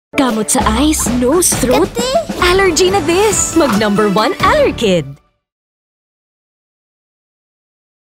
Kamot sa eyes, nose, throat. Allergy na this! Mag #1 Allerkid.